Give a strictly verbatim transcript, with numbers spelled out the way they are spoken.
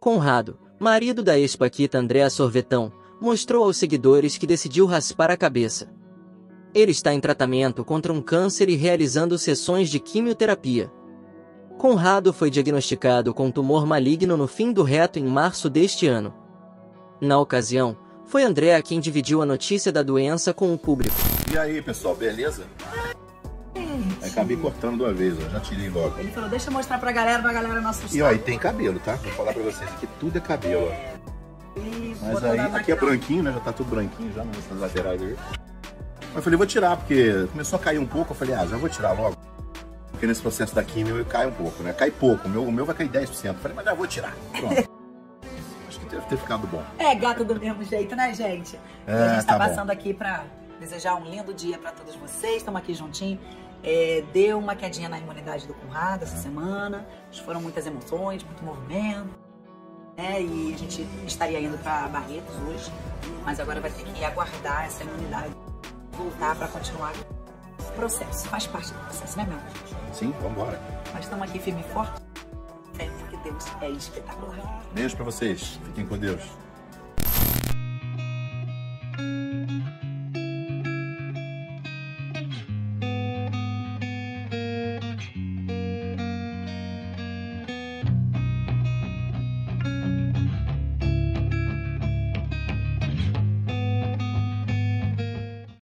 Conrado, marido da ex-paquita Andréa Sorvetão, mostrou aos seguidores que decidiu raspar a cabeça. Ele está em tratamento contra um câncer e realizando sessões de quimioterapia. Conrado foi diagnosticado com tumor maligno no fim do reto em março deste ano. Na ocasião, foi Andréa quem dividiu a notícia da doença com o público. E aí, pessoal, beleza? Gente. Acabei cortando de uma vez, ó, já tirei logo. Ele falou, deixa eu mostrar pra galera, pra galera não assustar. E ó, e tem cabelo, tá? Vou falar pra vocês, aqui tudo é cabelo, ó. E Mas botou aí, na aqui é máquina. branquinho, né? Já tá tudo branquinho já nas laterais aí. Mas eu falei, vou tirar, porque começou a cair um pouco. Eu falei, ah, já vou tirar logo. Porque nesse processo da químio cai um pouco, né? Cai pouco, o meu, o meu vai cair dez por cento. Eu falei, mas já vou tirar. Pronto. Acho que deve ter ficado bom. É gato do mesmo jeito, né, gente? É, e a gente tá, tá passando bom. aqui pra desejar um lindo dia pra todos vocês. Estamos aqui juntinho. É, deu uma quedinha na imunidade do Conrado essa É. semana. Foram muitas emoções, muito movimento. Né? E a gente estaria indo pra Barretos hoje. Mas agora vai ter que aguardar essa imunidade voltar pra continuar o processo. Faz parte do processo, né, meu amor? Sim, vambora. Nós estamos aqui firme e forte. É porque Deus é espetacular. Beijo pra vocês. Fiquem com Deus.